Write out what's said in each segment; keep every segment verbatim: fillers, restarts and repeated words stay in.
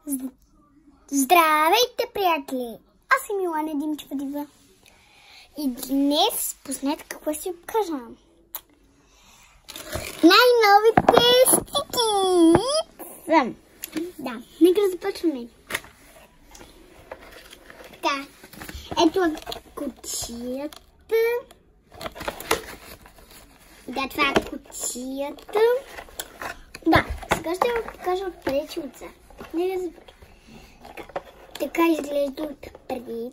Здравейте, приятели! Аз съм Милана Димчева Дива. И днес, познайте какво си покажа. Най-новите стики! Да, нека да започваме. Така, ето е кутията. Да, това е кутията. Да, сега ще ви покажа отпред и отзад. Нека да започваме. Така изглежда отпред.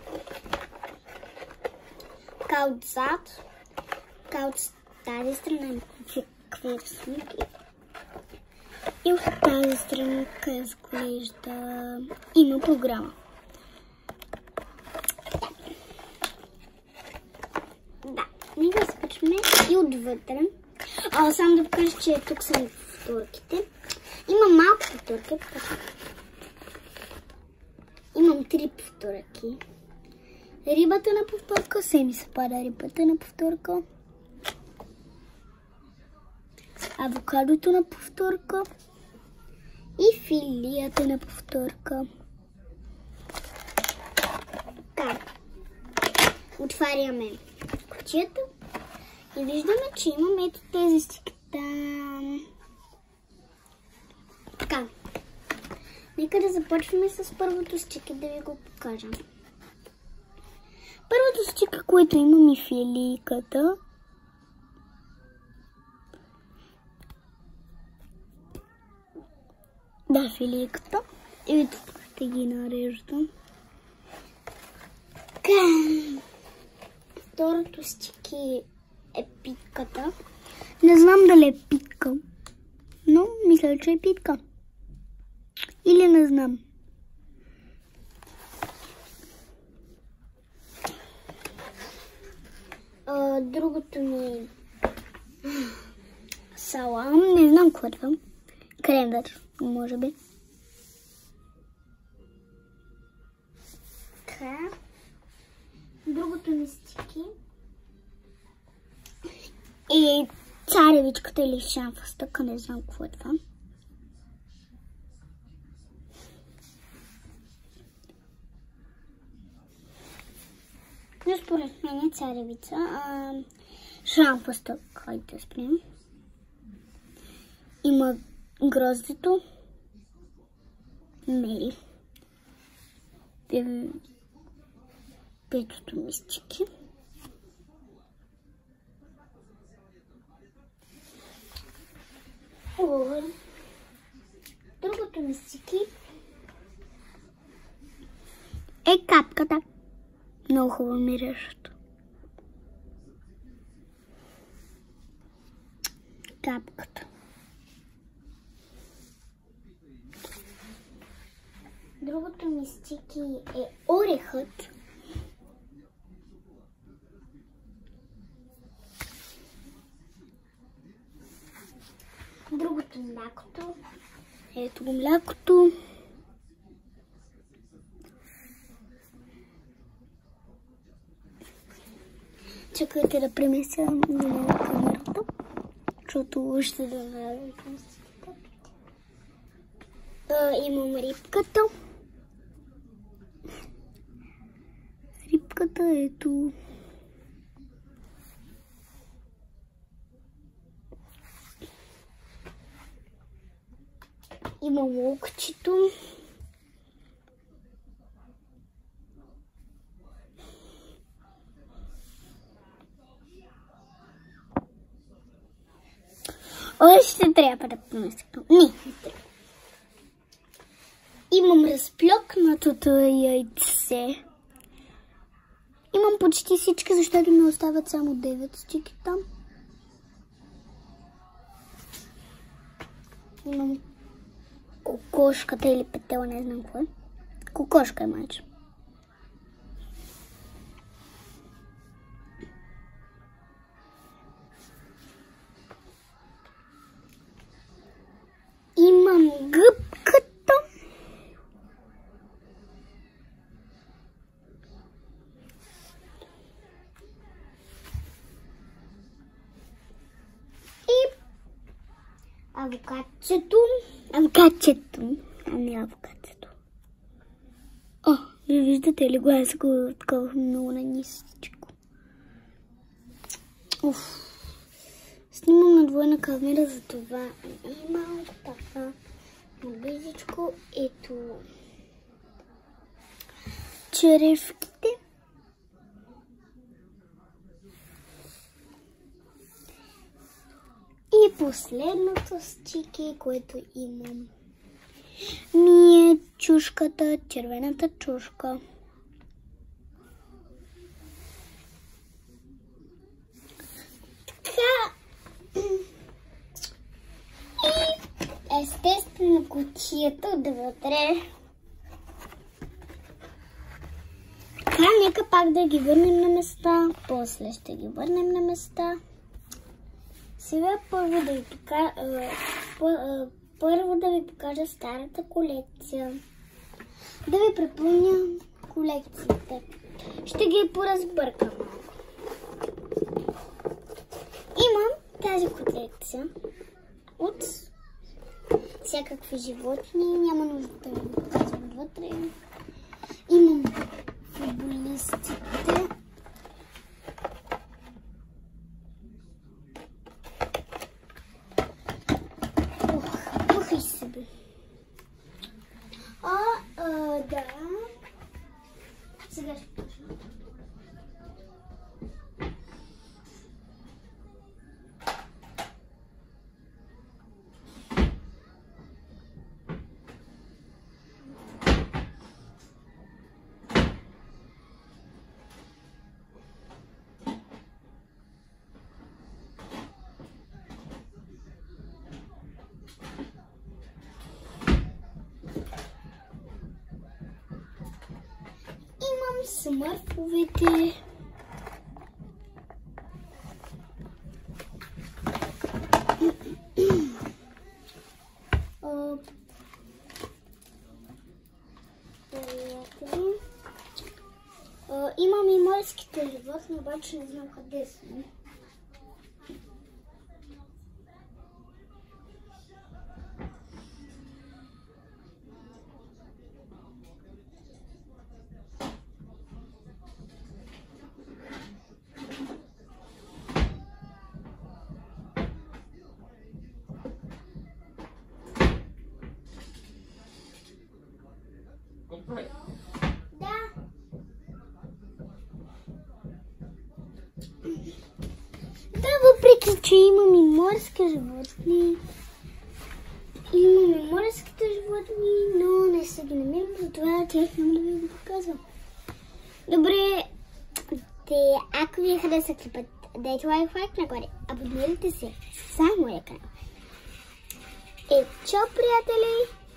Така отзад. Така от тази страна кварцник. И от тази страна така изглежда. Има програма. Да, нека да започваме и отвътре. А, само да покажа, че тук са повторките. Има малко повторки. Имам три повторки. Рибата на повторка, се ми се пада рибата на повторка. Авокадото на повторка. И филията на повторка. Така. Отваряме кутията. И виждаме, че имаме ето тези стики там. Така. Нека да започваме с първото стики, да ви го покажа. Първото стика, което имам и филийката. Да, филийката. И тук ще ги нареждам. Така. Второто стики е питката. Не знам дали е питка, но мисля, че е питка. Или не знам. А, другото ми салам. Не знам какво е това. Кренвер, може би. Така. Другото ми стики. И царевичката или шамфастъка. Не знам какво е това. Но според мен е царевица. А, шамфастък, хайде да спрем. Има гроздето. Мери. Петото мистики. Другото мистики е капката. Много хубаво миришето. Капката. Другото ми стики е орехът. Другото млякото. Ето го млякото. Чакайте да преместя на камерата, защото ще да направим стиките. Имам рибката. Рибката ето. Имам локчето. Още трябва да поместя. Не, не трябва. Имам разплёкнатото яйце. Имам почти всички, защото ми остават само девет стики там. Имам кокошката или петела, не знам какво е. Кокошка е майче. Имам гъбката. И авокадчето. Авокадчето. не авокадото. О, ви виждате ли го? Аз го откъвах много на нисичко. Уф. Снимам на двойна камера, за това имам така близичко. Ето черешките. И последното стики, което имам, ми е чушката, червената чушка. Така. И естествено кутията отвътре. Така, нека пак да ги върнем на места. После ще ги върнем на места. Сега първо да ви покажа, първо да ви покажа старата колекция. Да ви припомня колекциите. Ще ги поразбъркам. Имам тази колекция от всякакви животни. Няма нужда да ви показвам вътре. Имам футболистите. А, а, да. Сега ще почна. Смърфовете. Имам и морските животни, обаче не знам къде са. Да. Да, въпреки че имам и морски животни, имам и морските животни, но не се ги намирам, затова тях няма да ви го показвам. Добре, те, ако ви хареса клипът, дайте лайк, лайк нагоре, абонирайте се за моя канал. Е, чао, приятели!